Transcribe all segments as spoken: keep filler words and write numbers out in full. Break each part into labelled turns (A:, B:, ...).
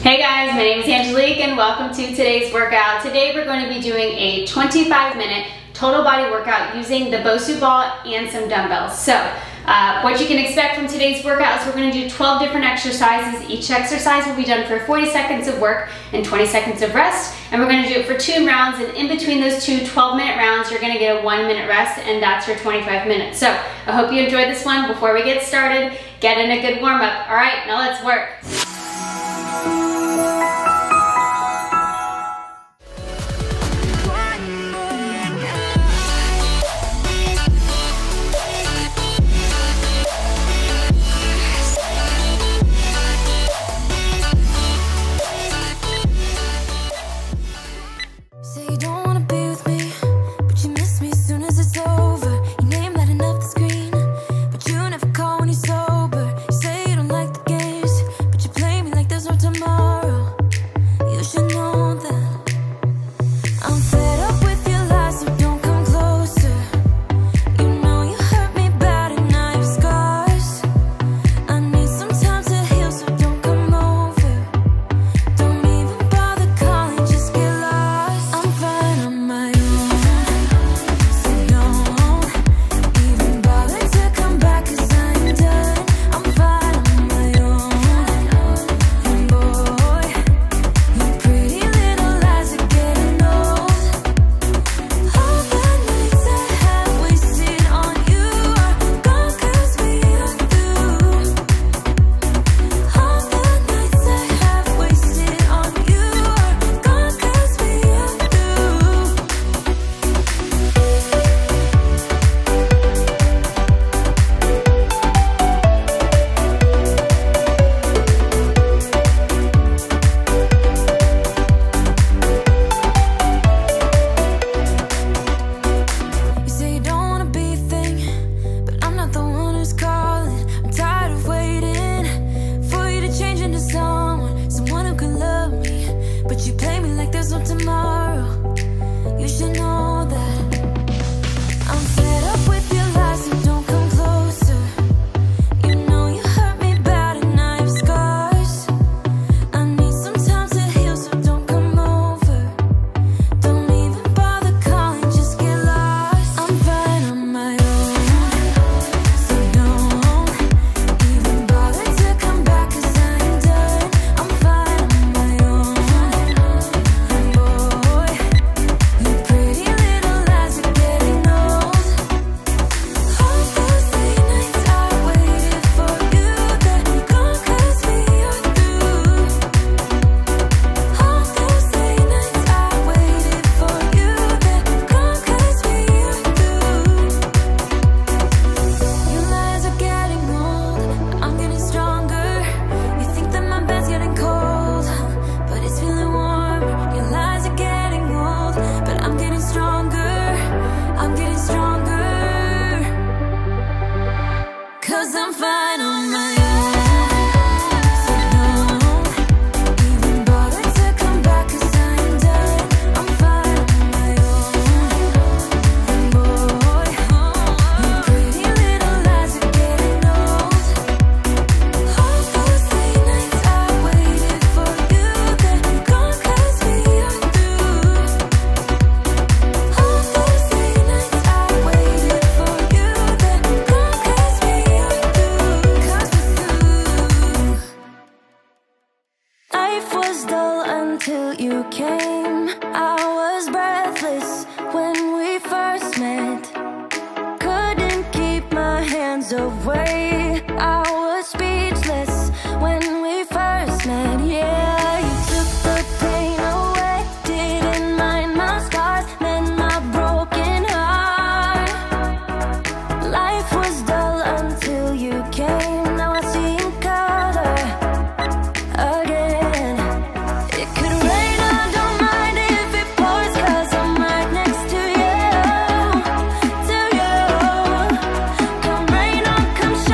A: Hey guys, my name is Angelique and welcome to today's workout. Today we're going to be doing a twenty-five minute total body workout using the Bosu ball and some dumbbells. So uh, what you can expect from today's workout is we're going to do twelve different exercises. Each exercise will be done for forty seconds of work and twenty seconds of rest. And we're going to do it for two rounds, and in between those two twelve minute rounds, you're going to get a one minute rest, and that's your twenty-five minutes. So I hope you enjoyed this one. Before we get started, get in a good warm up. All right, now let's work.
B: Away, I was speechless when we first met. Yeah, you took the pain away, didn't mind my scars, then my broken heart. Life was dull until you came. Now I see in color again. It could rain, I don't mind if it pours, 'cause I'm right next to you, to you. Come rain or come shine,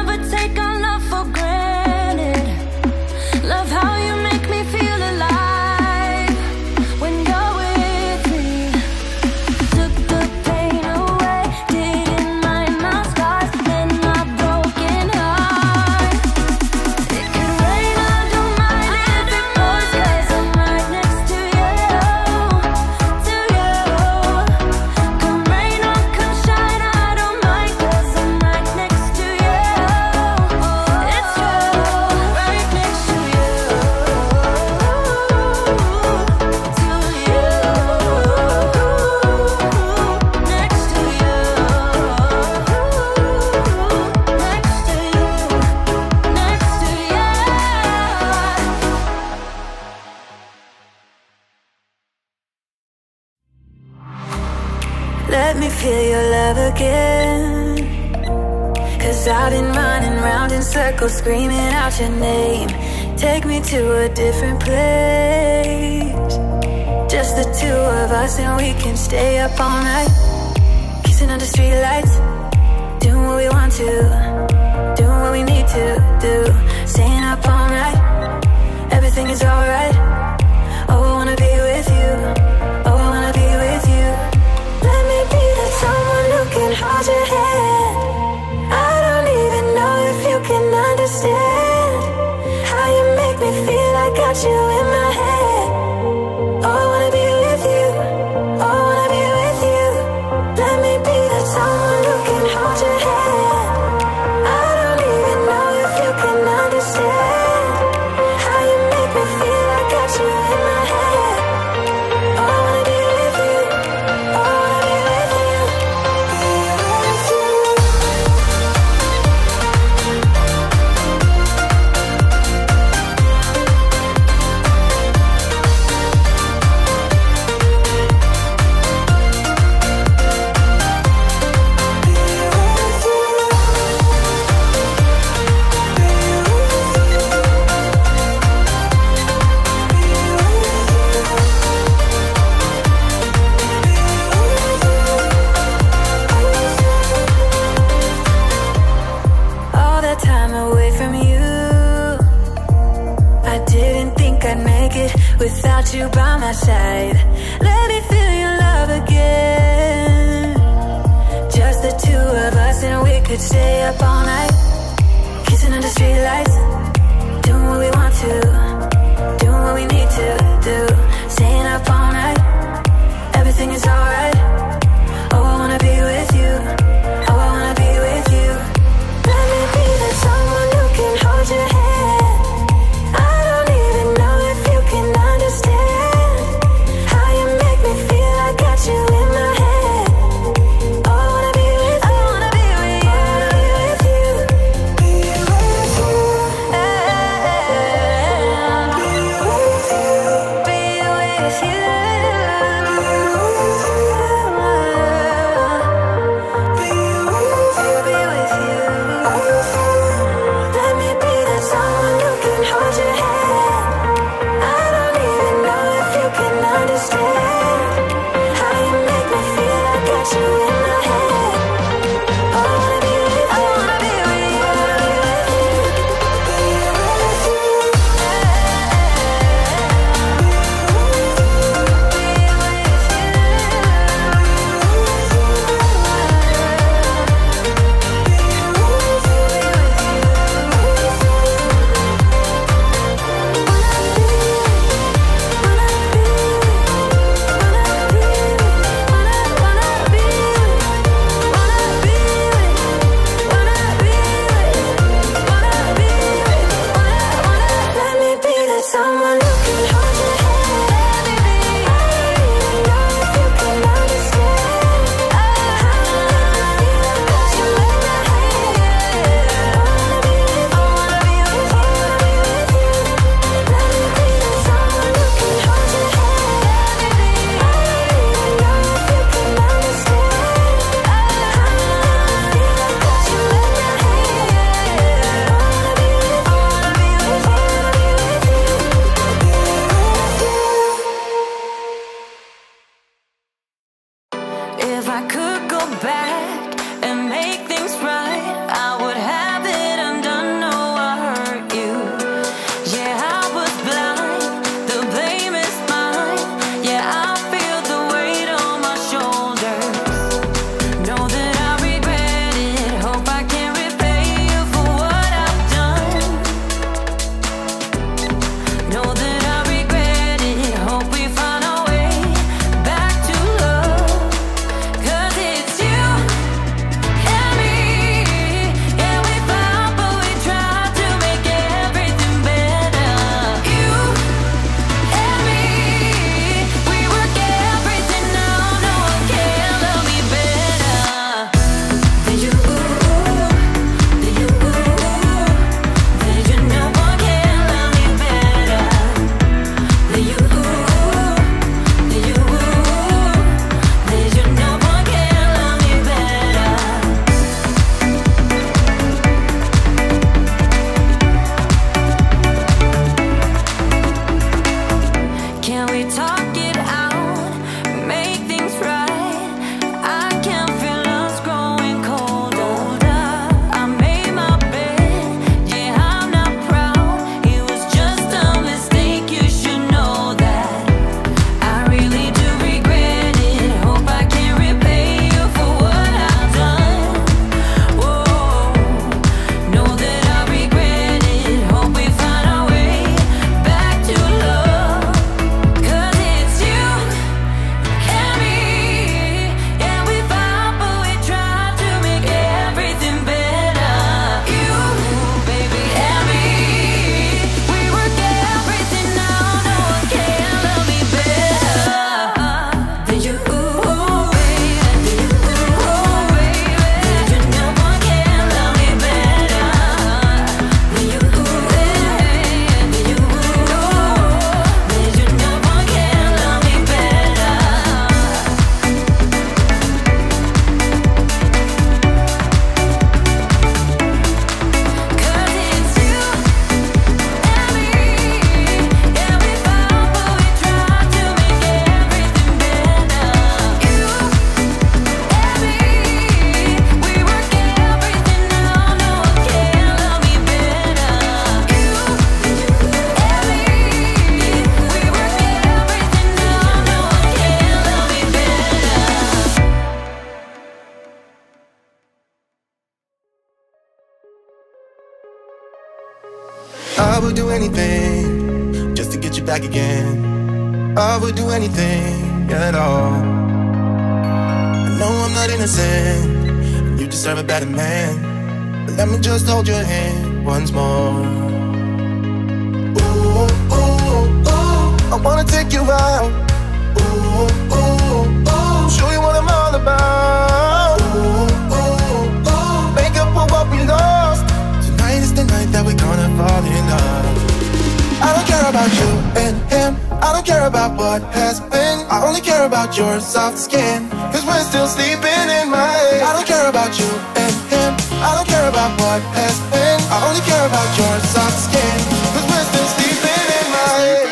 B: never take our love for granted. Love how you make me feel alive when you're with me. Took the pain away, didn't mind my scars and my broken heart. It could rain, I don't mind if it pours, 'cause I'm right next to you, to you. Come rain or come shine, I don't mind, 'cause I'm right next to you. It's true, right next to you, to you, next to you, next to you, next to you. Let me feel your love again, 'cause I've been running round in circles screaming out your name. Take me to a different place, just the two of us, and we can stay up all night, kissing under streetlights, doing what we want to, doing what we need to do, staying up all night, everything is alright. Oh, I wanna be with you, oh, I wanna be with you. Let me be that someone who can hold your hand. I don't even know if you can understand how you make me feel. I got you in my head. Oh, I wanna be with you, oh, I wanna be with you. Let me be that someone who can hold your hand. I don't even know if you can understand how you make me feel. I got you in my head. Oh, I wanna be with you, oh, I wanna be with you, be with you. All that time away from you, I didn't think I'd make it without you by my side. Let me feel your love again, just the two of us, and we could stay up all night, kissing under streetlights, doing what we want to, doing what we need to do, staying up all night, everything is alright. Oh, I wanna be with you, oh, I wanna be with you. Let me be that someone who can hold your hand. I don't even know if you can understand how you make me feel. I got you in my head. Oh, I wanna be with you, I wanna be with you, I wanna be with you.
C: I would do anything just to get you back again. I would do anything at all. I know I'm not innocent, you deserve a better man, but let me just hold your hand once more. Ooh, ooh, ooh, I wanna take you out. Ooh, ooh, ooh, show you what I'm all about. Ooh, ooh, ooh, make up for what we lost. Tonight is the night that we're gonna fall in love. I don't care about you and him, I don't care about what has been. I only care about your soft skin, cause we're still sleeping in my head. I don't care about you and him, I don't care about what has been. I only care about your soft skin, cause we're still sleeping in my head.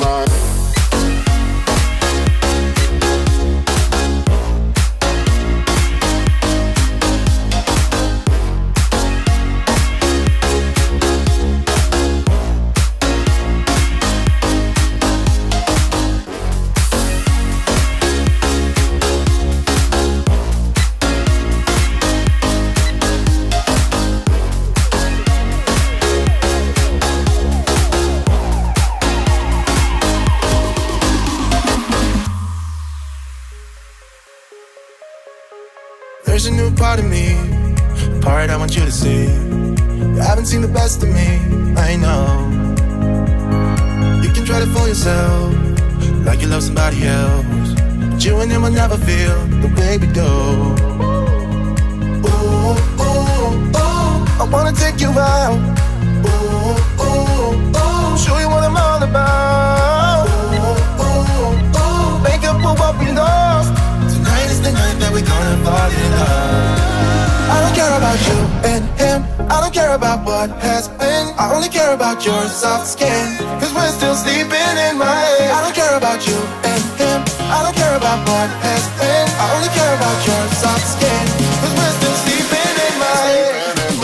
C: There's a new part of me, a part I want you to see. You haven't seen the best of me, I know. You can try to fool yourself, like you love somebody else, but you and him will never feel the way we do. Ooh, ooh, ooh, I wanna take you out. Ooh, ooh, ooh, show you what I'm all about. Ooh, ooh, ooh, make up for what we lost. Tonight is the night that we're gonna fall in love. I don't care about you and him, I don't care about what has been. I only care about your soft skin, cause we're still sleeping in my head. I don't care about you and him, I don't care about what has been. I only care about your soft skin, cause we're still sleeping in my head.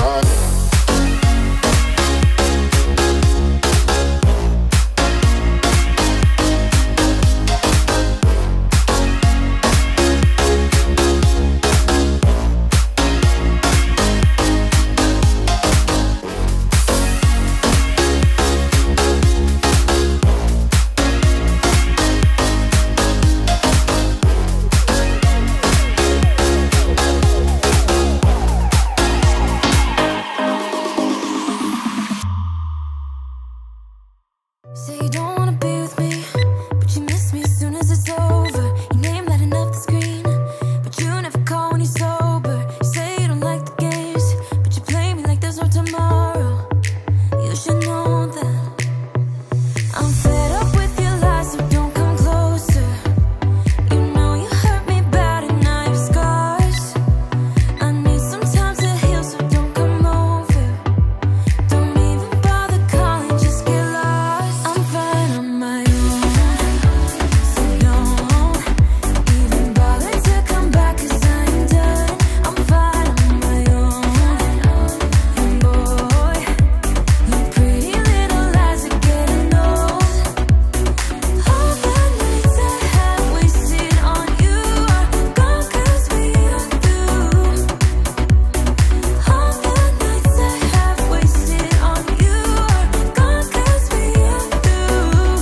B: Say you don't wanna be with me, but you miss me as soon as it's over. Your name lighting up the screen, but you never call when you're sober. You say you don't like the games, but you play me like there's no tomorrow. You should know that I'm fed up with your lies, so don't come closer. You know you hurt me bad and I have scars. I need some time to heal, so don't come over. Don't even bother calling, just get lost. I'm fine on my own, so don't even bother to come back, cause I ain't done. I'm fine on my own, and boy, your pretty little lies are getting old. All the nights I have wasted on you are gone, cause we are through. All the nights I have wasted on you are gone, cause we are through.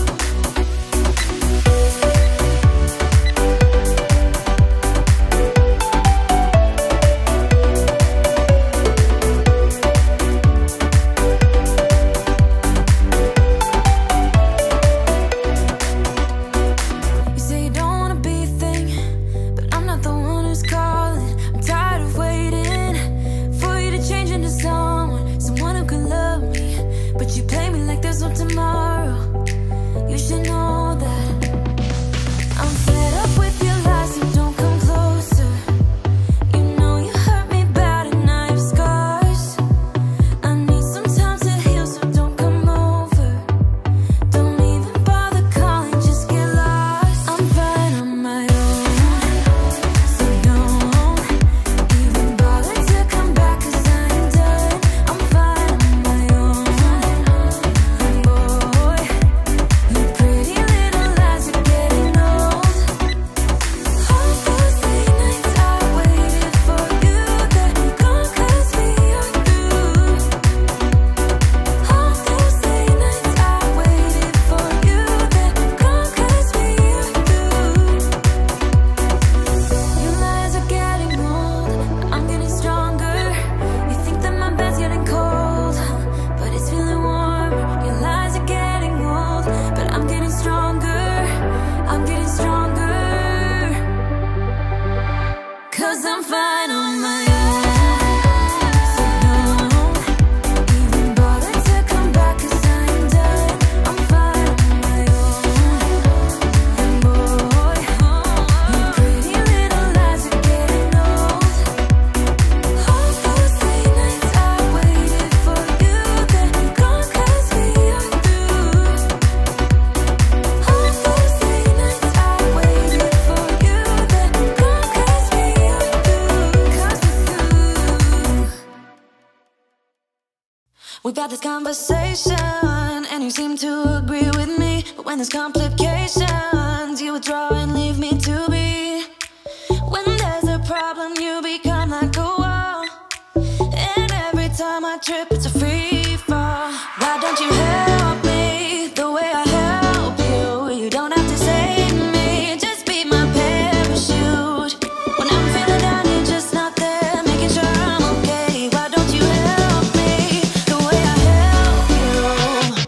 B: You say you don't wanna be a thing, but I'm not the one who's calling. I'm tired of waiting for you to change into someone, someone who can love me, but you play me like there's no tomorrow. You should know that I'm fed up with your lies, so don't come closer. You know you hurt me bad and I have scars. I need some time to heal, so don't come over. Don't even bother calling, just get lost. I'm fine on my own, so don't even bother to come back, cause I ain't done. I'm fine on my own, and boy, your pretty We've had this conversation, and you seem to agree with me. But when there's complications, you withdraw and leave me to be. When there's a problem, you become like a wall. And every time I trip, it's a free fall. Why don't you help me the way I help you? You don't have to save me, just be my parachute. When I'm feeling down, you're just not there, making sure I'm okay. Why don't you help me the way I help you?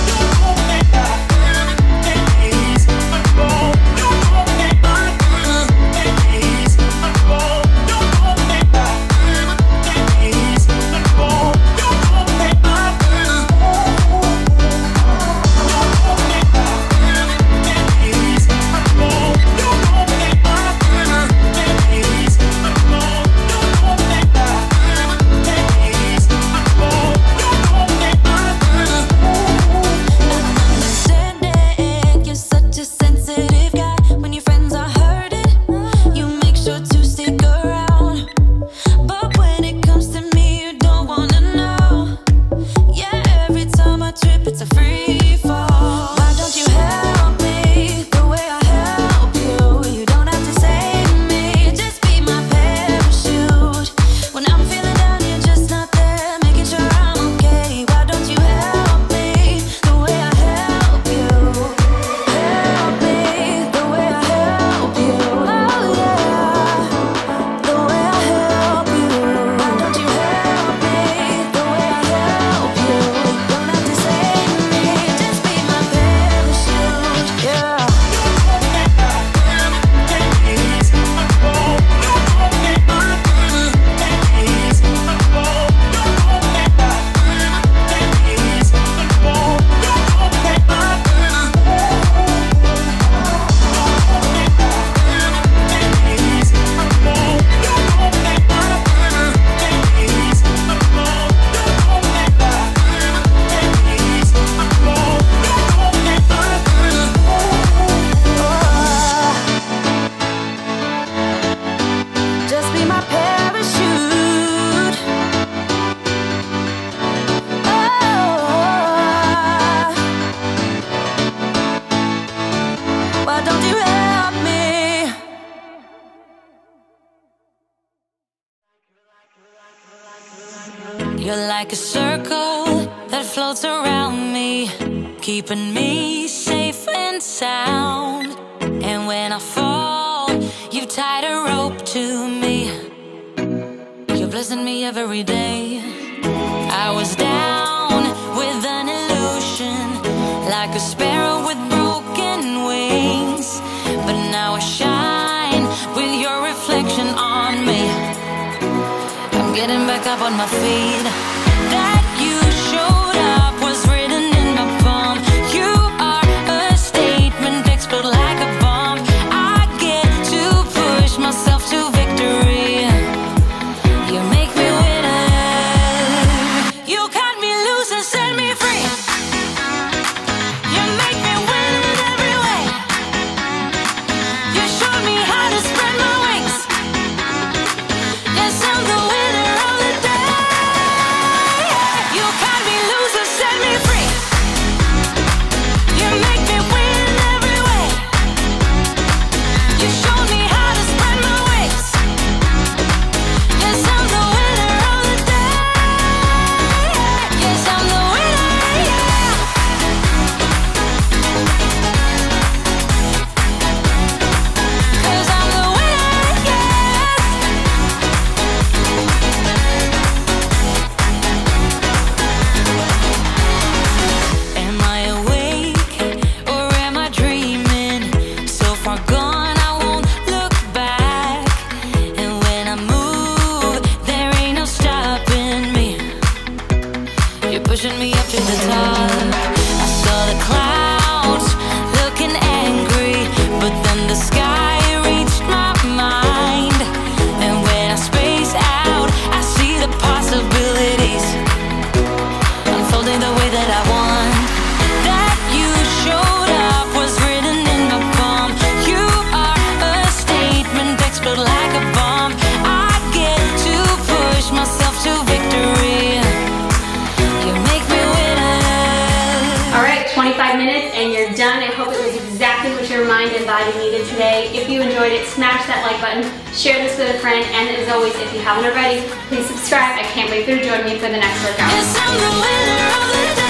D: You're like a circle that floats around me, keeping me safe and sound. And when I fall, you tied a rope to me. You're blessing me every day. I was down with an illusion, like a sparrow with broken wings. But now I shine with your reflection on me. I'm getting back up on my feet. That you showed up was written in my palm. You are a statement, explode like a bomb. I get to push myself to victory. You make me winner. You cut me loose and set me free. You make me win in every way. You showed me how to spread my wings. Yes, I'm the winner of the day. You cut me loose and set me free. You make me win in every way. You showed me how to spread my wings. Yes, I'm the winner of the day. Yes, I'm the winner, yeah. 'Cause I'm the winner, yes. Am I awake or am I dreaming? So far gone, I won't look back. And when I move, there ain't no stopping me. You're pushing me up to the top. I saw the clouds looking angry, but then the sky reached my mind. And when I space out, I see the possibilities unfolding the way that I want. That you showed up was written in my palm. You are a statement, explode like a bomb. I get to push myself to victory. You make
A: twenty-five minutes and you're done. I hope it was exactly what your mind and body needed today. If you enjoyed it, smash that like button, share this with a friend, and as always, if you haven't already, please subscribe. I can't wait for you to join me for the next workout.
D: Yes, I'm the winner of the day.